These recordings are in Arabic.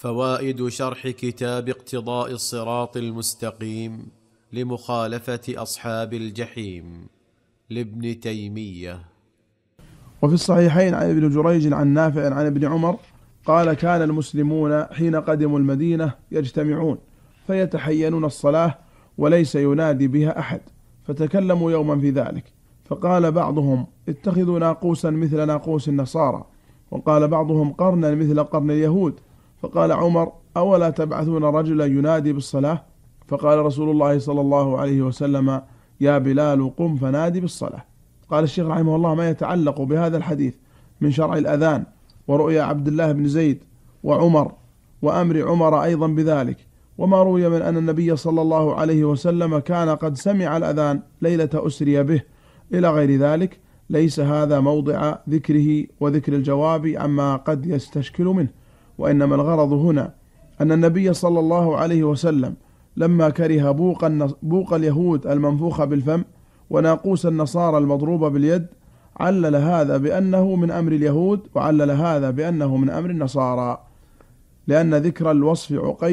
فوائد شرح كتاب اقتضاء الصراط المستقيم لمخالفة أصحاب الجحيم لابن تيمية. وفي الصحيحين عن ابن جريج عن نافع عن ابن عمر قال: كان المسلمون حين قدموا المدينة يجتمعون فيتحينون الصلاة وليس ينادي بها أحد، فتكلموا يوما في ذلك، فقال بعضهم: اتخذوا ناقوسا مثل ناقوس النصارى، وقال بعضهم: قرنا مثل قرن اليهود. فقال عمر: أولا تبعثون رجلا ينادي بالصلاة؟ فقال رسول الله صلى الله عليه وسلم: يا بلال قم فنادي بالصلاة. قال الشيخ رحمه الله: ما يتعلق بهذا الحديث من شرع الأذان ورؤيا عبد الله بن زيد وعمر وأمر عمر أيضا بذلك، وما روي من أن النبي صلى الله عليه وسلم كان قد سمع الأذان ليلة أسري به إلى غير ذلك، ليس هذا موضع ذكره وذكر الجواب عما قد يستشكل منه، وإنما الغرض هنا أن النبي صلى الله عليه وسلم لما كره بوق اليهود المنفوخ بالفم وناقوس النصارى المضروب باليد علل هذا بأنه من أمر اليهود، وعلل هذا بأنه من أمر النصارى، لأن ذكر الوصف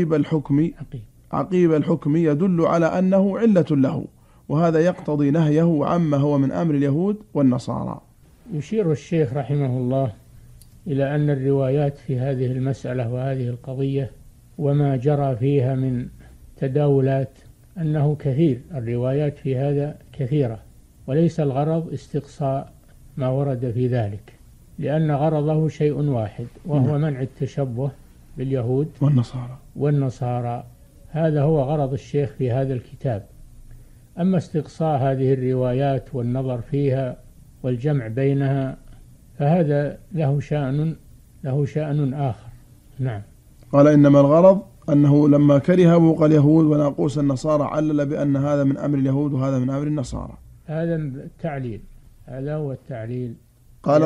عقيب الحكم يدل على أنه علة له، وهذا يقتضي نهيه عما هو من أمر اليهود والنصارى. يشير الشيخ رحمه الله إلى أن الروايات في هذه المسألة وهذه القضية وما جرى فيها من تداولات أنه كثير، الروايات في هذا كثيرة، وليس الغرض استقصاء ما ورد في ذلك، لأن غرضه شيء واحد، وهو منع التشبه باليهود والنصارى. هذا هو غرض الشيخ في هذا الكتاب. أما استقصاء هذه الروايات والنظر فيها والجمع بينها فهذا له شأن آخر. نعم. قال: إنما الغرض أنه لما كره بوق اليهود وناقوس النصارى علل بأن هذا من أمر اليهود وهذا من أمر النصارى. هذا التعليل، هذا هو التعليل. قال: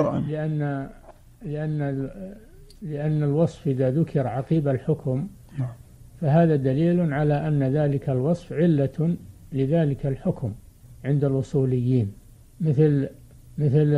لأن الوصف إذا ذكر عقيب الحكم فهذا دليل على أن ذلك الوصف علة لذلك الحكم عند الأصوليين، مثل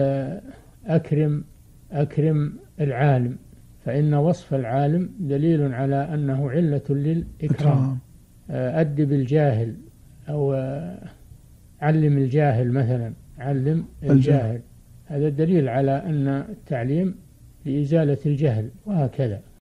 أكرم العالم، فإن وصف العالم دليل على أنه علة للإكرام. أدب الجاهل أو علم الجاهل مثلا، علم الجاهل، هذا دليل على أن التعليم لإزالة الجهل، وهكذا.